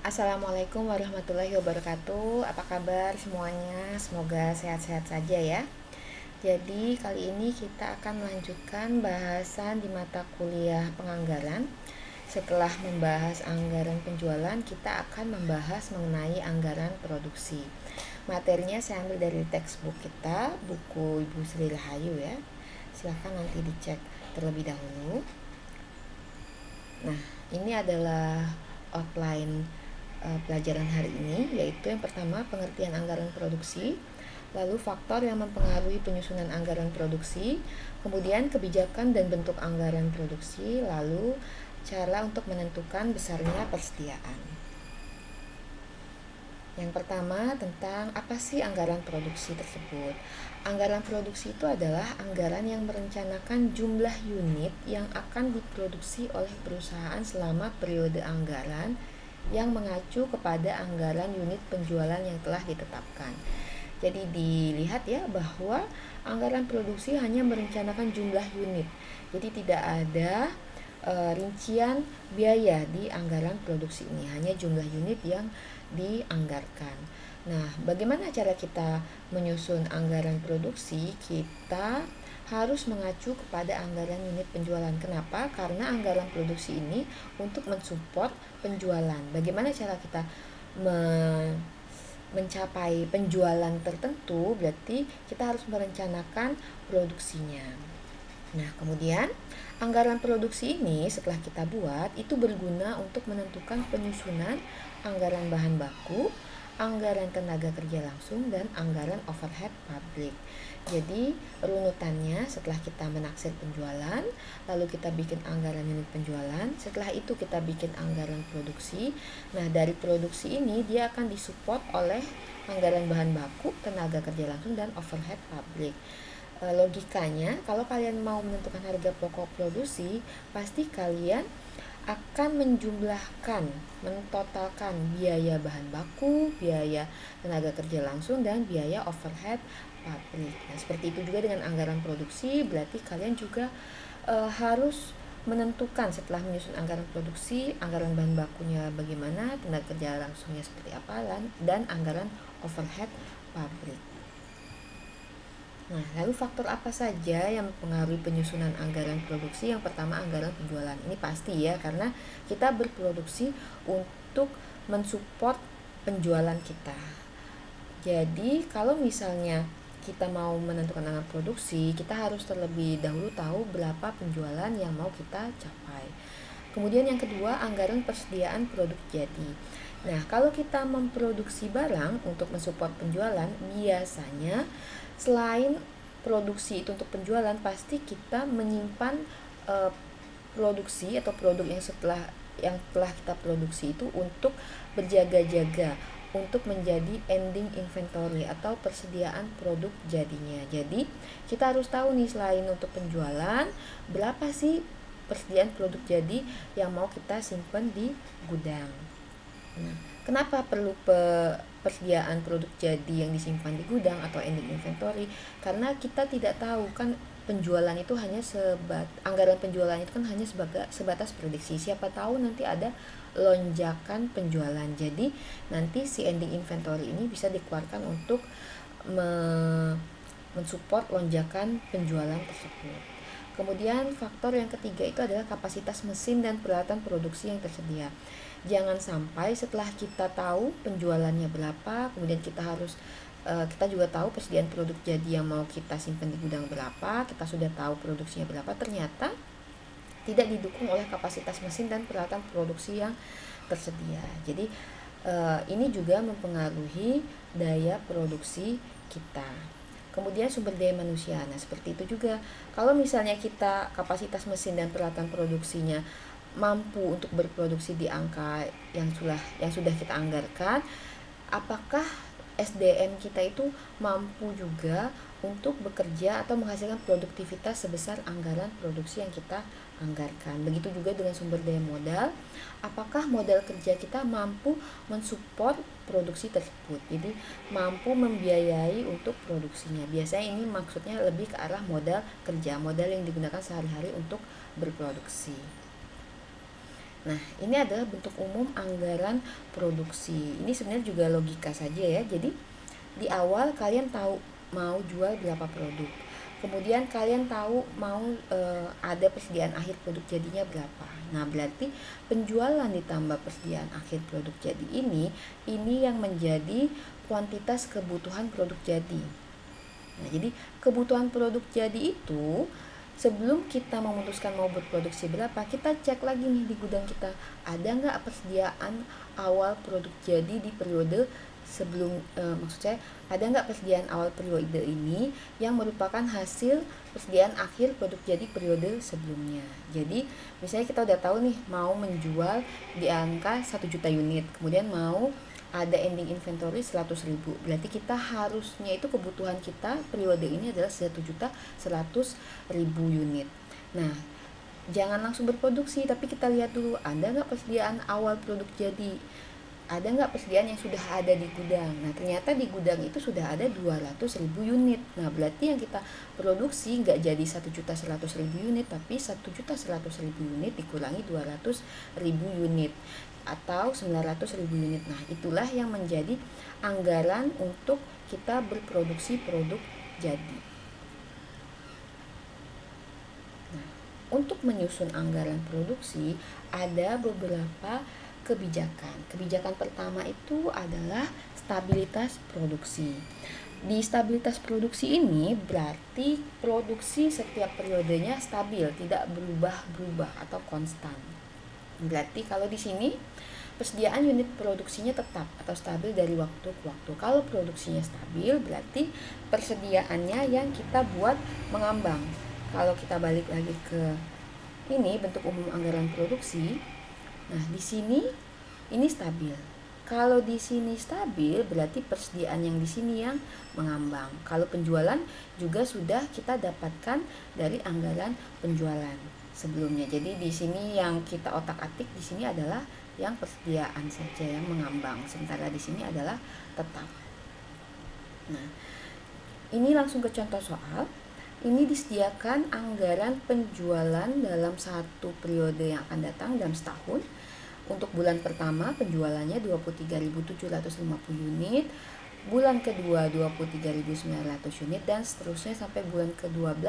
Assalamualaikum warahmatullahi wabarakatuh. Apa kabar semuanya? Semoga sehat-sehat saja ya. Jadi kali ini kita akan melanjutkan bahasan di mata kuliah penganggaran. Setelah membahas anggaran penjualan, kita akan membahas mengenai anggaran produksi. Materinya saya ambil dari textbook kita, buku Ibu Sri Rahayu ya. Silahkan nanti dicek terlebih dahulu. Nah, ini adalah outline pelajaran hari ini, yaitu yang pertama pengertian anggaran produksi, lalu faktor yang mempengaruhi penyusunan anggaran produksi, kemudian kebijakan dan bentuk anggaran produksi, lalu cara untuk menentukan besarnya persediaan. Yang pertama tentang apa sih anggaran produksi tersebut. Anggaran produksi itu adalah anggaran yang merencanakan jumlah unit yang akan diproduksi oleh perusahaan selama periode anggaran yang mengacu kepada anggaran unit penjualan yang telah ditetapkan. Jadi dilihat ya bahwa anggaran produksi hanya merencanakan jumlah unit. Jadi tidak ada rincian biaya di anggaran produksi ini, hanya jumlah unit yang dianggarkan. Nah, bagaimana cara kita menyusun anggaran produksi? Kita harus mengacu kepada anggaran unit penjualan. Kenapa? Karena anggaran produksi ini untuk mensupport penjualan. Bagaimana cara kita mencapai penjualan tertentu? Berarti kita harus merencanakan produksinya. Nah, kemudian anggaran produksi ini setelah kita buat itu berguna untuk menentukan penyusunan anggaran bahan baku, anggaran tenaga kerja langsung, dan anggaran overhead pabrik. Jadi runutannya setelah kita menaksir penjualan, lalu kita bikin anggaran unit penjualan, setelah itu kita bikin anggaran produksi. Nah, dari produksi ini dia akan disupport oleh anggaran bahan baku, tenaga kerja langsung, dan overhead pabrik. Logikanya, kalau kalian mau menentukan harga pokok produksi, pasti kalian akan menjumlahkan, mentotalkan biaya bahan baku, biaya tenaga kerja langsung, dan biaya overhead pabrik. Nah, seperti itu juga dengan anggaran produksi, berarti kalian juga harus menentukan setelah menyusun anggaran produksi, anggaran bahan bakunya bagaimana, tenaga kerja langsungnya seperti apa, dan anggaran overhead pabrik. Nah, lalu faktor apa saja yang mempengaruhi penyusunan anggaran produksi? Yang pertama, anggaran penjualan. Ini pasti ya, karena kita berproduksi untuk mensupport penjualan kita. Jadi, kalau misalnya kita mau menentukan anggaran produksi, kita harus terlebih dahulu tahu berapa penjualan yang mau kita capai. Kemudian yang kedua, anggaran persediaan produk jadi. Nah, kalau kita memproduksi barang untuk mensupport penjualan, biasanya selain produksi itu untuk penjualan, pasti kita menyimpan produksi atau produk yang telah kita produksi itu untuk berjaga-jaga, untuk menjadi ending inventory atau persediaan produk jadinya. Jadi kita harus tahu nih, selain untuk penjualan, berapa sih persediaan produk jadi yang mau kita simpan di gudang. Nah, kenapa perlu persediaan produk jadi yang disimpan di gudang atau ending inventory? Karena kita tidak tahu kan, penjualan itu hanya anggaran penjualan itu kan hanya sebatas prediksi. Siapa tahu nanti ada lonjakan penjualan. Jadi nanti si ending inventory ini bisa dikeluarkan untuk mensupport lonjakan penjualan tersebut. Kemudian faktor yang ketiga itu adalah kapasitas mesin dan peralatan produksi yang tersedia. Jangan sampai setelah kita tahu penjualannya berapa, kemudian kita juga tahu persediaan produk jadi yang mau kita simpan di gudang berapa, kita sudah tahu produksinya berapa, ternyata tidak didukung oleh kapasitas mesin dan peralatan produksi yang tersedia. Jadi ini juga mempengaruhi daya produksi kita. Kemudian sumber daya manusia. Nah, seperti itu juga. Kalau misalnya kita kapasitas mesin dan peralatan produksinya mampu untuk berproduksi di angka yang sudah kita anggarkan, apakah SDM kita itu mampu juga untuk bekerja atau menghasilkan produktivitas sebesar anggaran produksi yang kita anggarkan. Begitu juga dengan sumber daya modal, apakah modal kerja kita mampu mensupport produksi tersebut, jadi mampu membiayai untuk produksinya. Biasanya ini maksudnya lebih ke arah modal kerja, modal yang digunakan sehari-hari untuk berproduksi. Nah, ini adalah bentuk umum anggaran produksi. Ini sebenarnya juga logika saja ya. Jadi, di awal kalian tahu mau jual berapa produk. Kemudian kalian tahu mau ada persediaan akhir produk jadinya berapa. Nah, berarti penjualan ditambah persediaan akhir produk jadi ini yang menjadi kuantitas kebutuhan produk jadi. Nah, jadi kebutuhan produk jadi itu sebelum kita memutuskan mau berproduksi berapa, kita cek lagi nih di gudang kita, ada nggak persediaan awal produk jadi di periode sebelum, maksud saya ada nggak persediaan awal periode ini yang merupakan hasil persediaan akhir produk jadi periode sebelumnya. Jadi misalnya kita udah tahu nih mau menjual di angka 1 juta unit, kemudian mau ada ending inventory 100.000, berarti kita harusnya itu kebutuhan kita periode ini adalah 1.100.000 unit. Nah, jangan langsung berproduksi, tapi kita lihat dulu ada nggak persediaan awal produk jadi, ada nggak persediaan yang sudah ada di gudang. Nah, ternyata di gudang itu sudah ada 200.000 unit. Nah, berarti yang kita produksi nggak jadi 1.100.000 unit, tapi 1.100.000 unit dikurangi 200.000 unit atau 900.000 unit. Nah, itulah yang menjadi anggaran untuk kita berproduksi produk jadi. Nah, untuk menyusun anggaran produksi ada beberapa kebijakan. Kebijakan pertama itu adalah stabilitas produksi. Di stabilitas produksi ini berarti produksi setiap periodenya stabil, tidak berubah-berubah atau konstan. Berarti kalau di sini persediaan unit produksinya tetap atau stabil dari waktu ke waktu. Kalau produksinya stabil berarti persediaannya yang kita buat mengambang. Kalau kita balik lagi ke ini bentuk umum anggaran produksi. Nah, di sini ini stabil. Kalau di sini stabil berarti persediaan yang di sini yang mengambang. Kalau penjualan juga sudah kita dapatkan dari anggaran penjualan sebelumnya. Jadi di sini yang kita otak-atik di sini adalah yang persediaan saja yang mengambang, sementara di sini adalah tetap. Nah, ini langsung ke contoh soal. Ini disediakan anggaran penjualan dalam satu periode yang akan datang dalam setahun. Untuk bulan pertama penjualannya 23.750 unit, bulan kedua 23.900 unit, dan seterusnya sampai bulan ke-12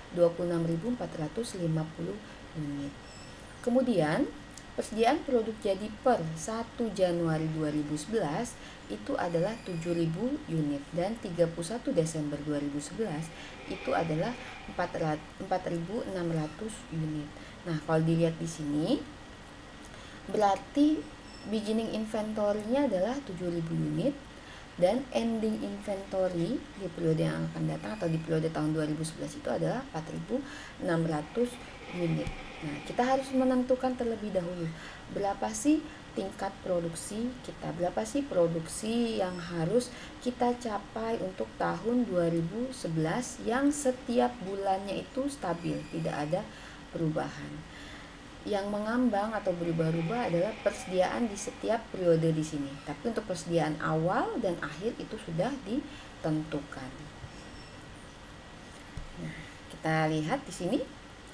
26.450 unit. Kemudian persediaan produk jadi per 1 Januari 2011 itu adalah 7.000 unit, dan 31 Desember 2011 itu adalah 4.600 unit. Nah, kalau dilihat di sini berarti beginning inventory-nya adalah 7.000 unit, dan ending inventory di periode yang akan datang atau di periode tahun 2011 itu adalah 4.600 unit. Nah, kita harus menentukan terlebih dahulu berapa sih tingkat produksi kita, berapa sih produksi yang harus kita capai untuk tahun 2011 yang setiap bulannya itu stabil, tidak ada perubahan. Yang mengambang atau berubah-ubah adalah persediaan di setiap periode di sini. Tapi untuk persediaan awal dan akhir itu sudah ditentukan. Nah, kita lihat di sini.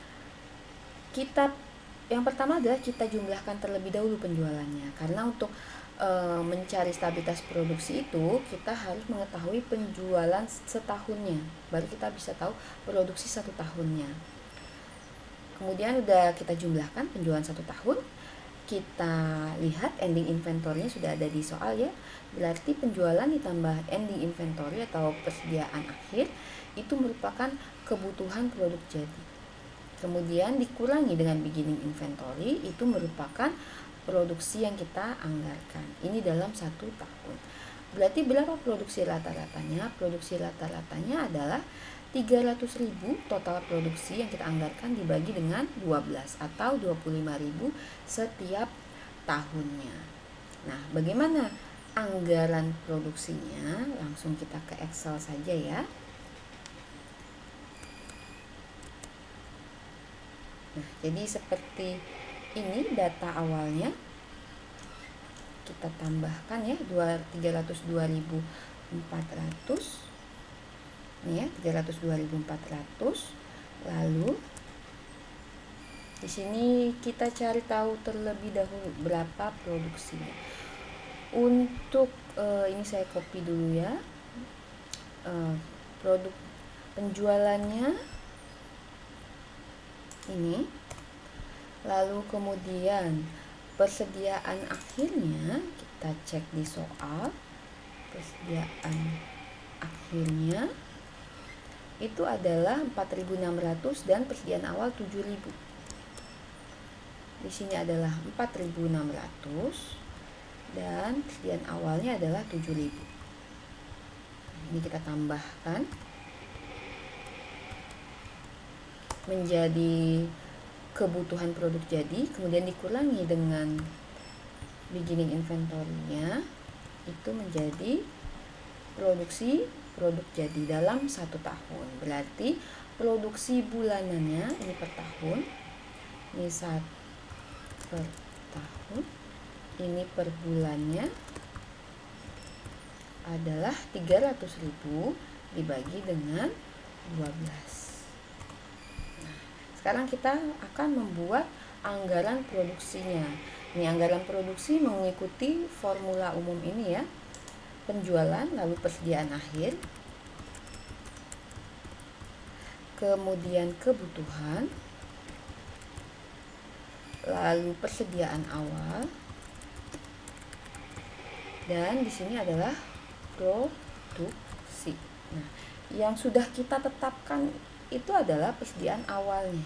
Yang pertama adalah kita jumlahkan terlebih dahulu penjualannya. Karena untuk mencari stabilitas produksi itu kita harus mengetahui penjualan setahunnya. Baru kita bisa tahu produksi 1 tahunnya. Kemudian udah kita jumlahkan penjualan 1 tahun, kita lihat ending inventory-nya sudah ada di soal ya. Berarti penjualan ditambah ending inventory atau persediaan akhir itu merupakan kebutuhan produk jadi. Kemudian dikurangi dengan beginning inventory itu merupakan produksi yang kita anggarkan. Ini dalam 1 tahun. Berarti berapa produksi rata-ratanya? Produksi rata-ratanya adalah 300.000 total produksi yang kita anggarkan dibagi dengan 12 atau 25.000 setiap tahunnya. Nah, bagaimana anggaran produksinya? Langsung kita ke Excel saja ya. Nah, jadi seperti ini data awalnya. Kita tambahkan ya 302.400. Ini ya 302.400, lalu Di sini kita cari tahu terlebih dahulu berapa produksinya. Untuk ini saya copy dulu ya. Produk penjualannya ini. Lalu kemudian persediaan akhirnya kita cek di soal. Persediaan akhirnya itu adalah 4.600 dan persediaan awal 7.000. Di sini adalah 4.600 dan persediaan awalnya adalah 7.000. Ini kita tambahkan menjadi kebutuhan produk jadi, kemudian dikurangi dengan beginning inventory-nya, itu menjadi produksi produk jadi dalam 1 tahun. Berarti produksi bulanannya ini per tahun, ini per tahun, ini per bulannya adalah 300.000 dibagi dengan 12. Sekarang kita akan membuat anggaran produksinya. Ini anggaran produksi mengikuti formula umum ini ya. Penjualan, lalu persediaan akhir, kemudian kebutuhan, lalu persediaan awal, dan di sini adalah produksi. Nah, yang sudah kita tetapkan itu adalah persediaan awalnya.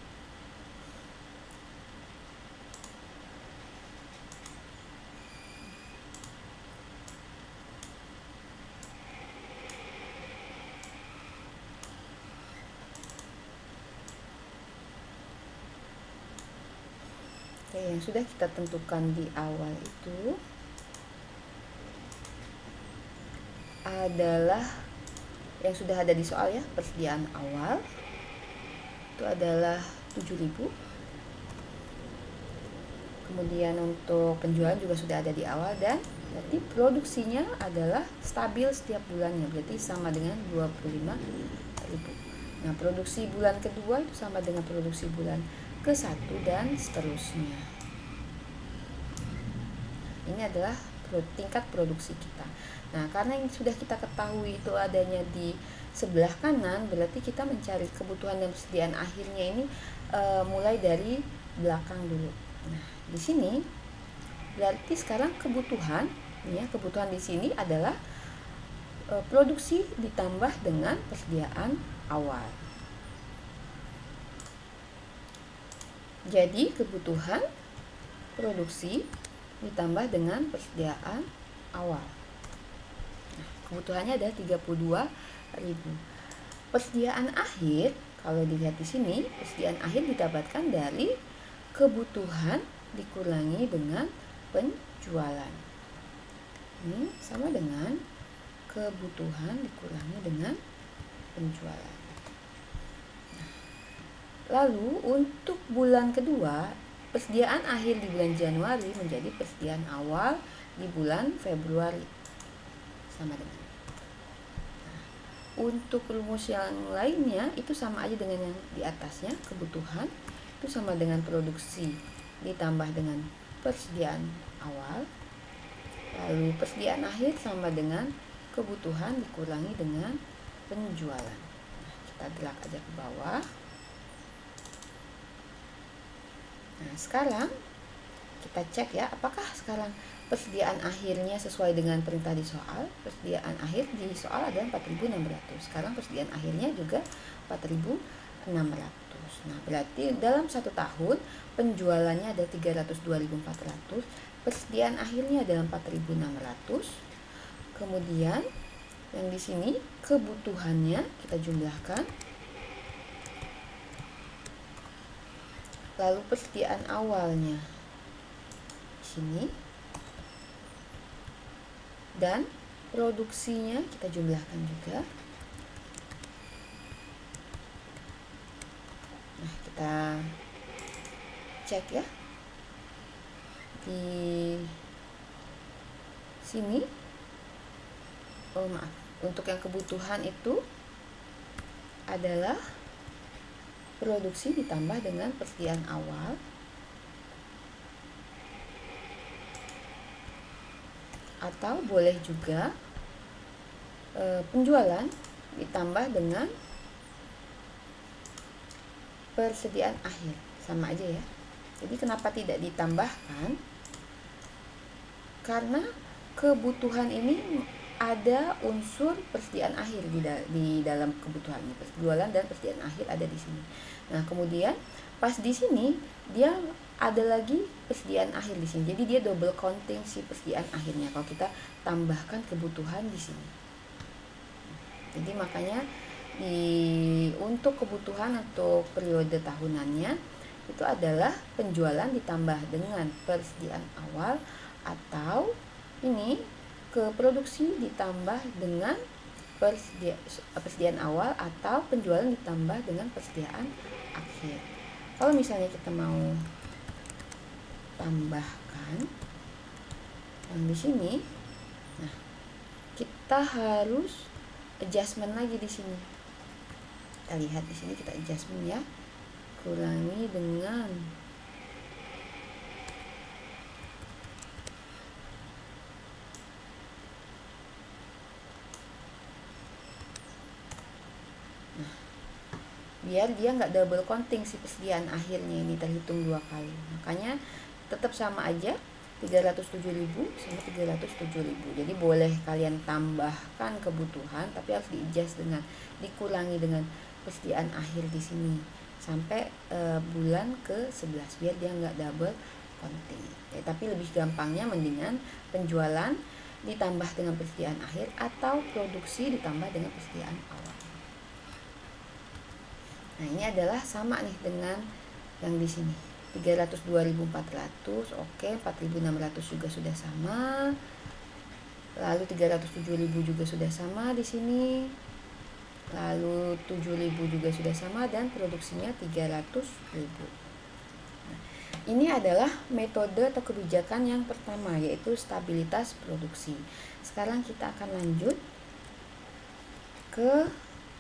Oke, yang sudah kita tentukan di awal itu adalah yang sudah ada di soal ya, persediaan awal itu adalah 7.000. Kemudian untuk penjualan juga sudah ada di awal, dan berarti produksinya adalah stabil setiap bulannya, berarti sama dengan 25.000. Nah, produksi bulan kedua itu sama dengan produksi bulan ke-1 dan seterusnya. Ini adalah tingkat produksi kita. Nah, karena yang sudah kita ketahui itu adanya di sebelah kanan, berarti kita mencari kebutuhan dan persediaan akhirnya ini mulai dari belakang dulu. Nah, di sini berarti sekarang kebutuhan, ya, kebutuhan di sini adalah produksi ditambah dengan persediaan awal. Jadi kebutuhan produksi ditambah dengan persediaan awal. Nah, kebutuhannya ada 32.000. Persediaan akhir, kalau dilihat di sini, persediaan akhir didapatkan dari kebutuhan dikurangi dengan penjualan. Ini sama dengan kebutuhan dikurangi dengan penjualan. Lalu untuk bulan kedua, persediaan akhir di bulan Januari menjadi persediaan awal di bulan Februari. Sama dengan. Nah, untuk rumus yang lainnya itu sama aja dengan yang di atasnya. Kebutuhan itu sama dengan produksi ditambah dengan persediaan awal. Lalu persediaan akhir sama dengan kebutuhan dikurangi dengan penjualan. Nah, kita drag aja ke bawah. Nah, sekarang kita cek ya, apakah sekarang persediaan akhirnya sesuai dengan perintah di soal. Persediaan akhir di soal ada 4.600. Sekarang persediaan akhirnya juga 4.600. Nah, berarti dalam 1 tahun penjualannya ada 302.400, persediaan akhirnya adalah 4.600. Kemudian yang di sini kebutuhannya kita jumlahkan. Lalu persediaan awalnya di sini, dan produksinya kita jumlahkan juga. Nah, kita cek ya di sini. Oh maaf, untuk yang kebutuhan itu adalah produksi ditambah dengan persediaan awal atau boleh juga penjualan ditambah dengan persediaan akhir, sama aja ya. Jadi kenapa tidak ditambahkan? Karena kebutuhan ini ada unsur persediaan akhir di dalam kebutuhannya. Penjualan dan persediaan akhir ada di sini. Nah, kemudian pas di sini dia ada lagi persediaan akhir di sini. Jadi dia double counting si persediaan akhirnya kalau kita tambahkan kebutuhan di sini. Jadi makanya untuk kebutuhan untuk periode tahunannya itu adalah penjualan ditambah dengan persediaan awal, atau ini ke produksi ditambah dengan persediaan awal atau penjualan ditambah dengan persediaan akhir. Kalau misalnya kita mau tambahkan yang di sini, nah kita harus adjustment lagi di sini. Kita lihat di sini, kita adjustment ya, kurangi dengan biar dia nggak double counting si persediaan akhirnya ini terhitung 2 kali. Makanya tetap sama aja 307.000 sama 307.000. Jadi boleh kalian tambahkan kebutuhan tapi harus di-adjust dengan dikurangi dengan persediaan akhir di sini sampai bulan ke-11 biar dia nggak double counting. Ya, tapi lebih gampangnya mendingan penjualan ditambah dengan persediaan akhir atau produksi ditambah dengan persediaan awal. Nah, ini adalah sama nih dengan yang di sini. 302.400, oke, 4.600 juga sudah sama. Lalu 307.000 juga sudah sama di sini. Lalu 7.000 juga sudah sama dan produksinya 300.000. Nah, ini adalah metode atau kebijakan yang pertama, yaitu stabilitas produksi. Sekarang kita akan lanjut ke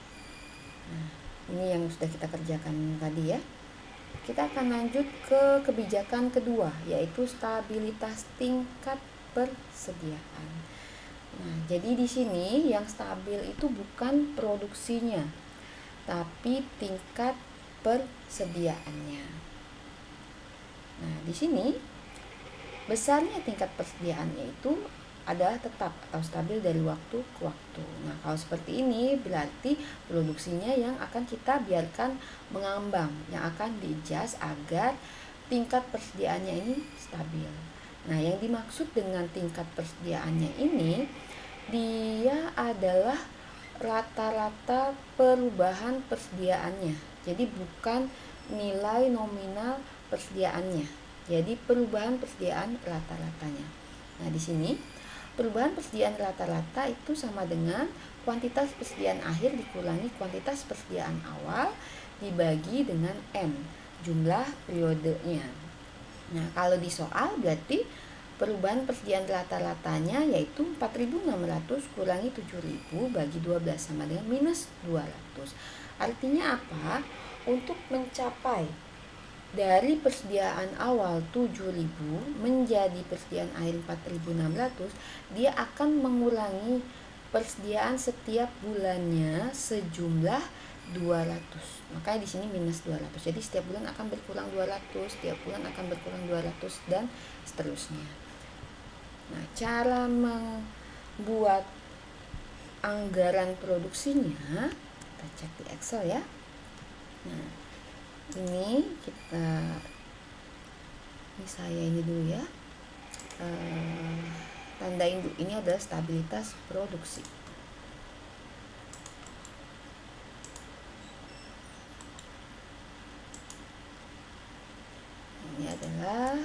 ini yang sudah kita kerjakan tadi ya. Kita akan lanjut ke kebijakan kedua, yaitu stabilitas tingkat persediaan. Nah, jadi di sini yang stabil itu bukan produksinya, tapi tingkat persediaannya. Nah, di sini besarnya tingkat persediaannya itu adalah tetap atau stabil dari waktu ke waktu. Nah, kalau seperti ini berarti produksinya yang akan kita biarkan mengambang, yang akan di-adjust agar tingkat persediaannya ini stabil. Nah, yang dimaksud dengan tingkat persediaannya ini, dia adalah rata-rata perubahan persediaannya. Jadi bukan nilai nominal persediaannya. Jadi perubahan persediaan rata-ratanya. Nah, di sini perubahan persediaan rata-rata itu sama dengan kuantitas persediaan akhir dikurangi kuantitas persediaan awal dibagi dengan N, jumlah periodenya. Nah, kalau di soal berarti perubahan persediaan rata-ratanya yaitu 4.600 kurangi 7.000 bagi 12 sama dengan minus 200. Artinya apa? Untuk mencapai dari persediaan awal 7.000 menjadi persediaan akhir 4.600, dia akan mengurangi persediaan setiap bulannya sejumlah 200. Makanya di sini minus 200. Jadi setiap bulan akan berkurang 200, setiap bulan akan berkurang 200 dan seterusnya. Nah, cara membuat anggaran produksinya kita cek di Excel ya. Nah, ini saya ini dulu ya, tandain dulu, ini adalah stabilitas produksi. Ini adalah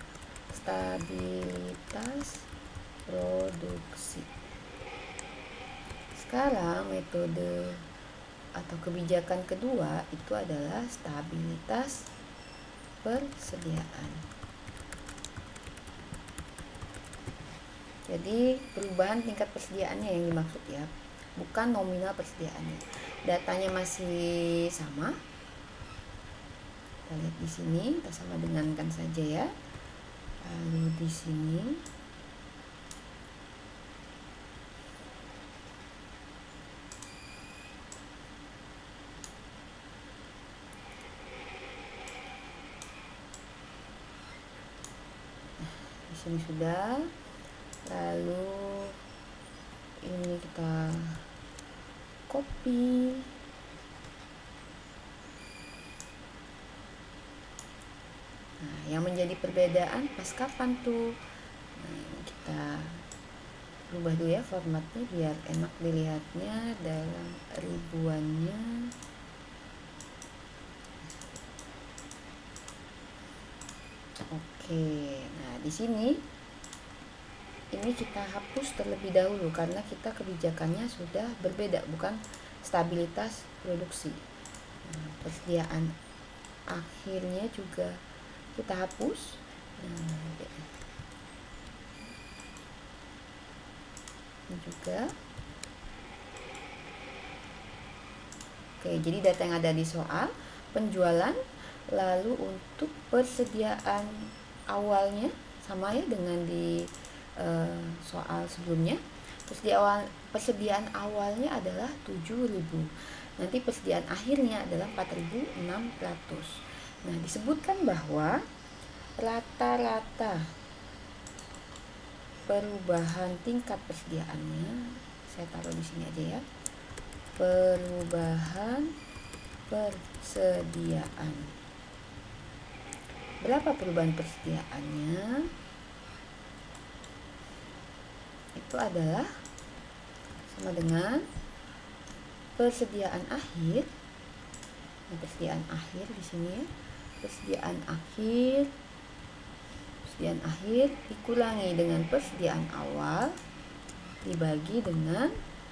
stabilitas produksi. Sekarang metode atau kebijakan kedua itu adalah stabilitas persediaan. Jadi perubahan tingkat persediaannya yang dimaksud ya, bukan nominal persediaannya. Datanya masih sama, Kita lihat di sini, kita sama dengankan saja ya. Lalu di sini sudah. Lalu ini kita copy. Nah, yang menjadi perbedaan pas kapan tuh? Nah, ini kita rubah dulu ya formatnya biar enak dilihatnya dalam ribuannya. Oke, nah di sini ini kita hapus terlebih dahulu karena kita kebijakannya sudah berbeda, bukan stabilitas produksi. Nah, persediaan akhirnya juga kita hapus. Nah, ini juga. Oke, jadi data yang ada di soal penjualan. Lalu untuk persediaan awalnya sama ya dengan di soal sebelumnya. Persediaan awalnya adalah 7.000. Nanti persediaan akhirnya adalah 4.600. Nah, disebutkan bahwa rata-rata perubahan tingkat persediaannya, saya taruh di sini aja ya. Perubahan persediaan. Berapa perubahan persediaannya? Itu adalah sama dengan persediaan akhir. Nah, persediaan akhir di sini ya. Persediaan akhir dikurangi dengan persediaan awal dibagi dengan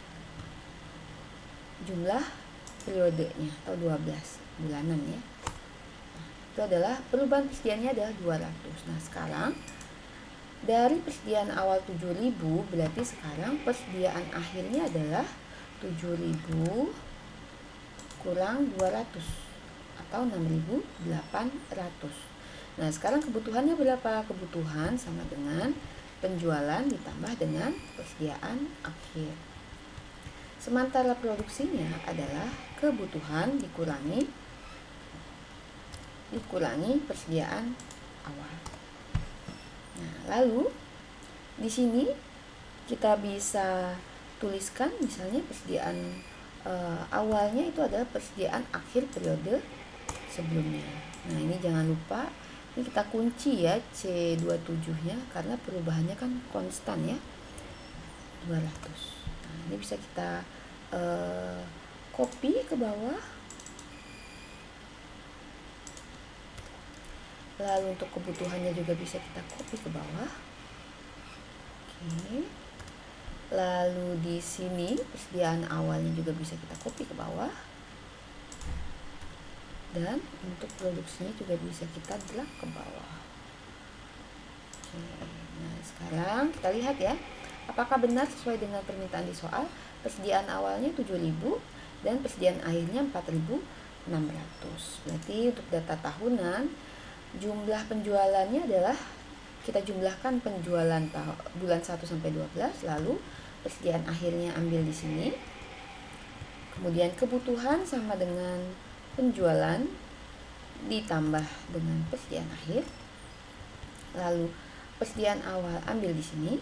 jumlah periodenya atau 12 bulanan ya. Itu adalah perubahan persediaannya adalah 200. Nah, sekarang dari persediaan awal 7.000 berarti sekarang persediaan akhirnya adalah 7.000 kurang 200 atau 6.800. Nah, sekarang kebutuhannya berapa? Kebutuhan sama dengan penjualan ditambah dengan persediaan akhir. Sementara produksinya adalah kebutuhan dikurangi persediaan awal. Nah, lalu di sini kita bisa tuliskan misalnya persediaan awalnya itu adalah persediaan akhir periode sebelumnya. Nah, ini jangan lupa ini kita kunci ya C27-nya karena perubahannya kan konstan ya, 200. Nah, ini bisa kita copy ke bawah. Lalu untuk kebutuhannya juga bisa kita copy ke bawah. Oke. Lalu di sini persediaan awalnya juga bisa kita copy ke bawah. Dan untuk produksinya juga bisa kita drag ke bawah. Oke. Nah, sekarang kita lihat ya. Apakah benar sesuai dengan permintaan di soal? Persediaan awalnya 7.000 dan persediaan akhirnya 4.600. Berarti untuk data tahunan jumlah penjualannya adalah kita jumlahkan penjualan bulan 1 sampai 12, lalu persediaan akhirnya ambil di sini. Kemudian kebutuhan sama dengan penjualan ditambah dengan persediaan akhir. Lalu persediaan awal ambil di sini.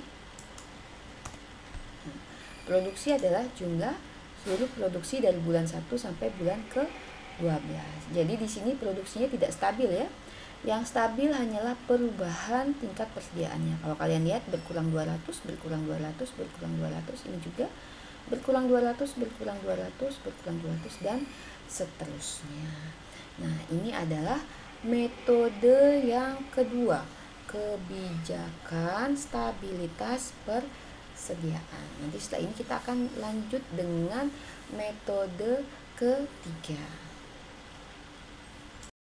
Nah, produksi adalah jumlah seluruh produksi dari bulan 1 sampai bulan ke-12. Jadi di sini produksinya tidak stabil ya. Yang stabil hanyalah perubahan tingkat persediaannya. Kalau kalian lihat berkurang 200, berkurang 200, berkurang 200, ini juga berkurang 200, berkurang 200, berkurang 200 dan seterusnya. Nah, ini adalah metode yang kedua, kebijakan stabilitas persediaan. Nanti setelah ini kita akan lanjut dengan metode ketiga.